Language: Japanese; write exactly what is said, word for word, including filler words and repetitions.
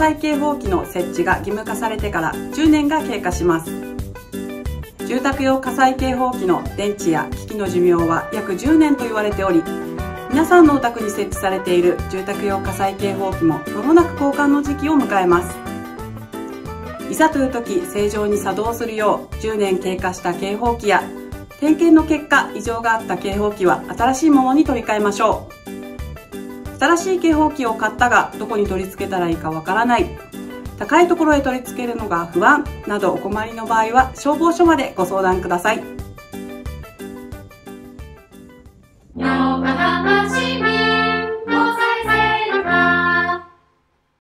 災警報器の設置が義務化されてからじゅうねんが経過します。住宅用火災警報器の電池や機器の寿命は約じゅうねんと言われており、皆さんのお宅に設置されている住宅用火災警報器も間もなく交換の時期を迎えます。いざという時、正常に作動するようじゅうねん経過した警報器や点検の結果異常があった警報器は新しいものに取り替えましょう。新しい警報器を買ったがどこに取り付けたらいいかわからない、高いところへ取り付けるのが不安などお困りの場合は消防署までご相談ください。